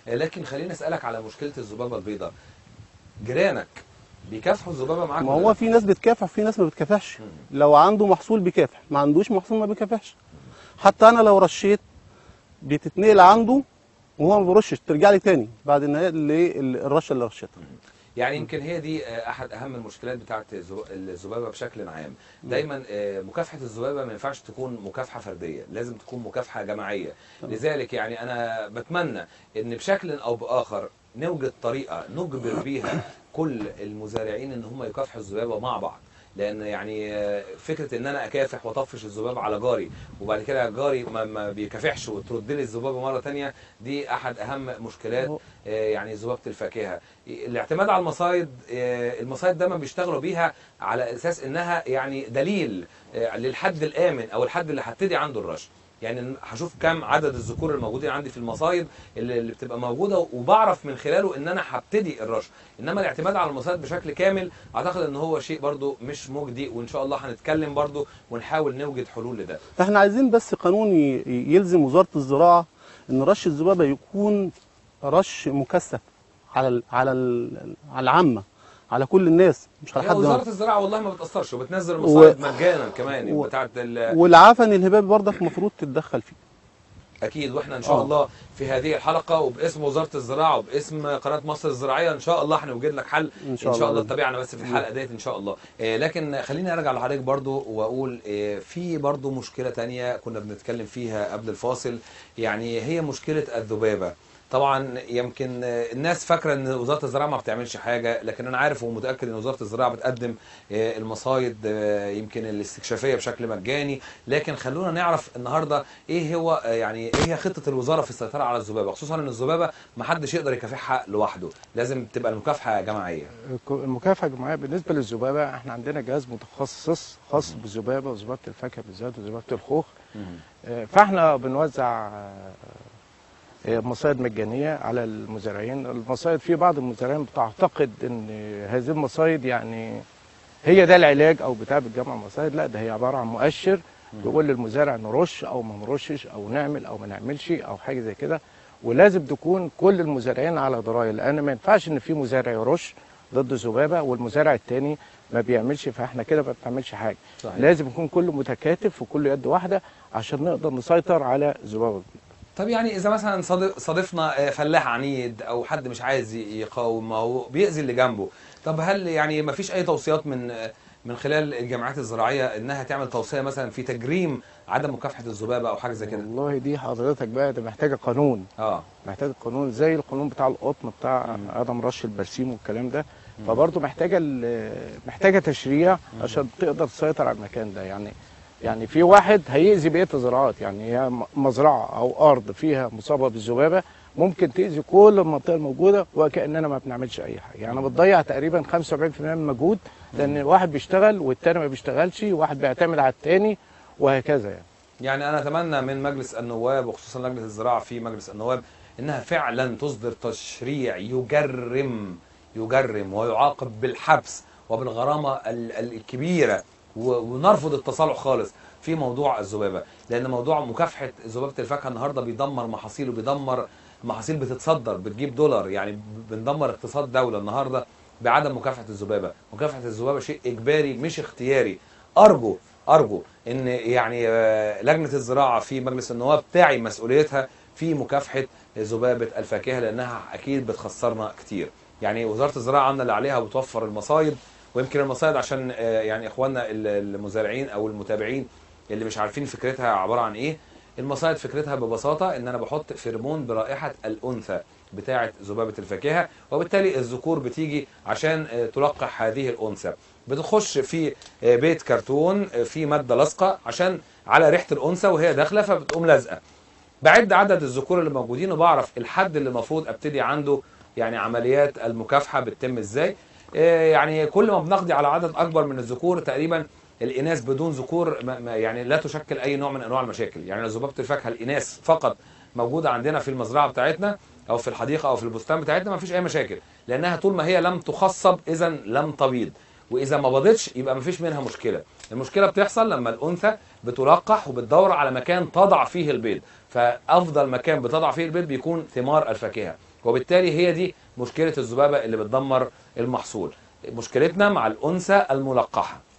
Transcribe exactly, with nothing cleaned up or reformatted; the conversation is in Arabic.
لكن خليني اسالك على مشكله الذبابه البيضاء. جيرانك بيكافحوا الذبابه معاك؟ ما هو في ناس بتكافح في ناس ما بتكافحش. لو عنده محصول بيكافح، ما عندوش محصول ما بيكافحش. حتى انا لو رشيت بتتنقل عنده وهو ما بيرشش، ترجع لي تاني بعد النهايه للرشه اللي رشيتها. يعني يمكن هي دي احد اهم المشكلات بتاعه الذبابه بشكل عام. دايما مكافحه الذبابه ما ينفعش تكون مكافحه فرديه، لازم تكون مكافحه جماعيه. لذلك يعني انا بتمنى ان بشكل او باخر نوجد طريقه نجبر بيها كل المزارعين ان هم يكافحوا الذبابه مع بعض. لان يعني فكره ان انا اكافح واطفش الذباب على جاري وبعد كده جاري ما, ما بيكافحش وترد لي الذبابه مره ثانيه، دي احد اهم مشكلات يعني ذبابه الفاكهه. الاعتماد على المصايد، المصايد دايما بيشتغلوا بيها على اساس انها يعني دليل للحد الامن او الحد اللي هبتدي عنده الرش. يعني هشوف كم عدد الذكور الموجودين عندي في المصايد اللي, اللي بتبقى موجوده وبعرف من خلاله ان انا هبتدي الرش. انما الاعتماد على المصايد بشكل كامل اعتقد ان هو شيء برضو مش مجدي، وان شاء الله هنتكلم برضو ونحاول نوجد حلول لده. احنا عايزين بس قانون يلزم وزاره الزراعه ان رش الذبابه يكون رش مكثف على ال على ال على العامه، على كل الناس، مش على حد. وزاره الزراعه والله ما بتاثرش وبتنزل المصايد و... مجانا كمان و... بتاعت ال... والعفن الهباب برضك المفروض تتدخل فيه. اكيد، واحنا ان شاء أوه. الله في هذه الحلقه وباسم وزاره الزراعه وباسم قناه مصر الزراعيه ان شاء الله هنوجد لك حل. ان شاء, إن شاء الله تتابعنا بس في الحلقه ديت ان شاء الله. آه لكن خليني ارجع لحضرتك برضو واقول آه في برضو مشكله ثانيه كنا بنتكلم فيها قبل الفاصل، يعني هي مشكله الذبابه. طبعا يمكن الناس فاكره ان وزاره الزراعه ما بتعملش حاجه، لكن انا عارف ومتاكد ان وزاره الزراعه بتقدم المصايد يمكن الاستكشافيه بشكل مجاني. لكن خلونا نعرف النهارده ايه هو يعني ايه هي خطه الوزاره في السيطره على الذبابه، خصوصا ان الذبابه ما حدش يقدر يكافحها لوحده، لازم تبقى المكافحه جماعيه. المكافحه جماعيه بالنسبه للذبابه احنا عندنا جهاز متخصص خاص بالذبابه وذبابه الفاكهه بالذات وذبابه الخوخ. فاحنا بنوزع مصايد مجانيه على المزارعين. المصايد في بعض المزارعين بتعتقد ان هذه المصايد يعني هي ده العلاج او بتاع بتجمع مصايد، لا، ده هي عباره عن مؤشر بيقول للمزارع نرش او ما نرشش او نعمل او ما نعملش او حاجه زي كده. ولازم تكون كل المزارعين على درايه، لان ما ينفعش ان في مزارع يرش ضد الذبابه والمزارع الثاني ما بيعملش، فاحنا كده ما بنعملش حاجه. صحيح. لازم يكون كله متكاتف وكل يد واحده عشان نقدر نسيطر على الذبابه. طب يعني اذا مثلا صادفنا فلاح عنيد او حد مش عايز يقاوم او بيأذي اللي جنبه، طب هل يعني ما فيش اي توصيات من من خلال الجمعيات الزراعيه انها تعمل توصيه مثلا في تجريم عدم مكافحه الذبابه او حاجه زي كده؟ والله دي حضرتك بقى ده محتاجه قانون. اه محتاجه قانون زي القانون بتاع القطن بتاع عدم رش البرسيم والكلام ده. فبرضه محتاجه محتاجه تشريع عشان تقدر تسيطر على المكان ده. يعني يعني في واحد هيأذي بقيه الزراعات، يعني هي مزرعه او ارض فيها مصابه بالذبابه ممكن تأذي كل المنطقه الموجوده وكأننا ما بنعملش اي حاجه. يعني بتضيع تقريبا خمسة وأربعين بالمئة من المجهود، لان واحد بيشتغل والتاني ما بيشتغلش، واحد بيعتمد على التاني وهكذا. يعني يعني انا اتمنى من مجلس النواب وخصوصا لجنه الزراعه في مجلس النواب انها فعلا تصدر تشريع يجرم يجرم ويعاقب بالحبس وبالغرامه الكبيره، ونرفض التصالح خالص في موضوع الذبابه. لان موضوع مكافحه ذبابه الفاكهه النهارده بيدمر محاصيل وبيدمر محاصيل بتتصدر بتجيب دولار، يعني بندمر اقتصاد دوله النهارده بعدم مكافحه الذبابه. مكافحه الذبابه شيء اجباري مش اختياري. ارجو ارجو ان يعني لجنه الزراعه في مجلس النواب تعي مسؤوليتها في مكافحه ذبابه الفاكهه، لانها اكيد بتخسرنا كتير. يعني وزاره الزراعه عامله اللي عليها وبتوفر المصايد، ويمكن المصايد عشان يعني اخواننا المزارعين او المتابعين اللي مش عارفين فكرتها عباره عن ايه. المصايد فكرتها ببساطه ان انا بحط فيرمون برائحه الانثى بتاعه ذبابه الفاكهه، وبالتالي الذكور بتيجي عشان تلقح هذه الانثى. بتخش في بيت كرتون في ماده لاصقه عشان على ريحه الانثى وهي داخله، فبتقوم لازقه. بعد عدد الذكور اللي موجودين وبعرف الحد اللي المفروض ابتدي عنده يعني عمليات المكافحه بتتم ازاي. يعني كل ما بنقضي على عدد اكبر من الذكور تقريبا الاناث بدون ذكور يعني لا تشكل اي نوع من انواع المشاكل. يعني ذبابه الفاكهه الاناث فقط موجوده عندنا في المزرعه بتاعتنا او في الحديقه او في البستان بتاعتنا ما فيش اي مشاكل، لانها طول ما هي لم تخصب اذا لم تبيض، واذا ما بيضتش يبقى ما فيش منها مشكله. المشكله بتحصل لما الانثى بتلقح وبتدور على مكان تضع فيه البيض، فافضل مكان بتضع فيه البيض بيكون ثمار الفاكهه. وبالتالي هي دي مشكله الذبابه اللي بتدمر المحصول. مشكلتنا مع الانثى الملقحه.